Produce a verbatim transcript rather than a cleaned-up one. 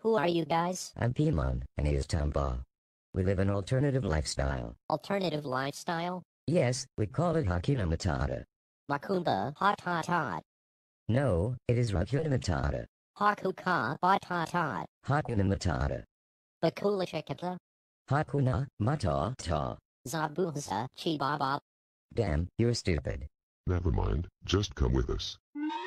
Who are you guys? I'm Pimon, and he is Tamba. We live an alternative lifestyle. Alternative lifestyle? Yes, we call it Hakuna Matata. Makunda hot hot hot. No, it is Hakuna Matata. Hakuka hot hot hot. Hakuna Matata. Bakula chikata. Hakuna Matata. Zabuza chibaba. Damn, you're stupid. Never mind, just come with us.